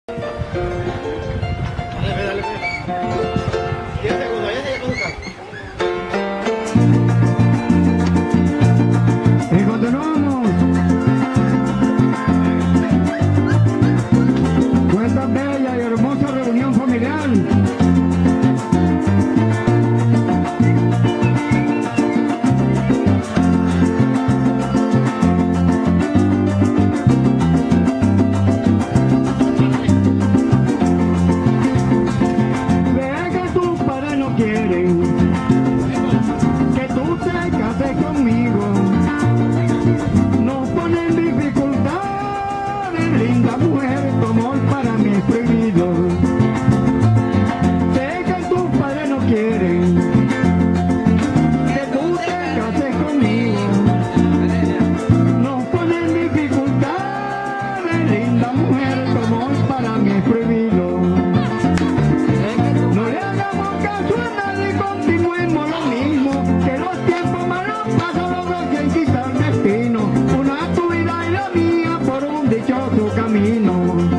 Dale, 10 segundos, ya se con su casa. Y continuamos con esta bella y hermosa reunión familiar. Quieren que tú te cases conmigo, nos ponen dificultades, linda mujer, tu amor para mí es prohibido. Sé que tus padres no quieren que tú te cases conmigo, nos ponen dificultades, linda mujer, tu amor para mí es prohibido. No le hagamos caso a nadie, continuemos lo mismo, que los tiempos malos pasan, logran quien quita el destino, una tu vida y la mía por un dichoso camino.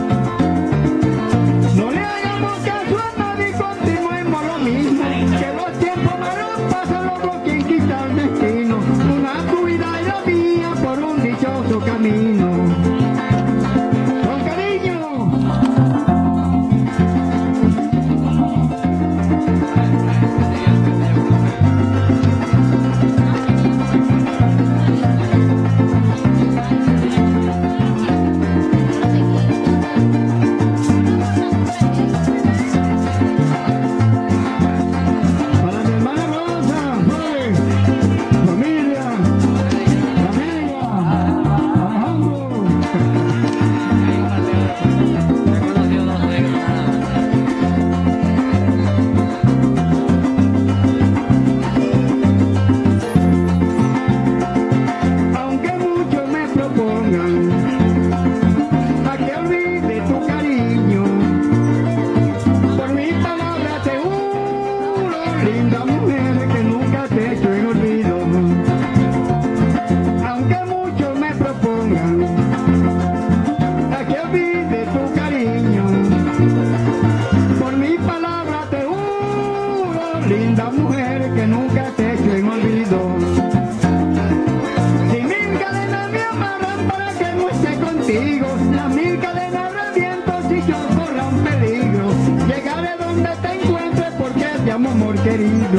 No le hagamos caso a nadie, continuemos lo mismo, que los tiempos malos pasan, logran quien quita el destino, una tu vida y la mía por un dichoso camino. Con cariño. A que olvide tu cariño, por mi palabra te juro, linda mujer, que nunca te echo en olvido. Aunque muchos me propongan a que olvide tu cariño, por mi palabra te juro, linda mujer, que nunca te echo en olvido. Las mil cadenas reviento si yo corra un peligro. Llegaré donde te encuentres porque te amo, amor querido.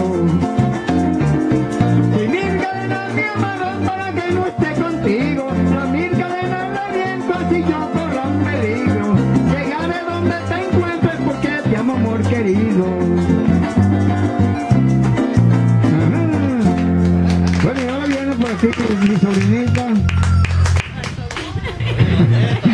Si mil cadenas me amarran para que no esté contigo, las mil cadenas reviento si yo corra un peligro. Llegaré donde te encuentres porque te amo, amor querido. Bueno, y ahora viene por aquí mi sobrinita.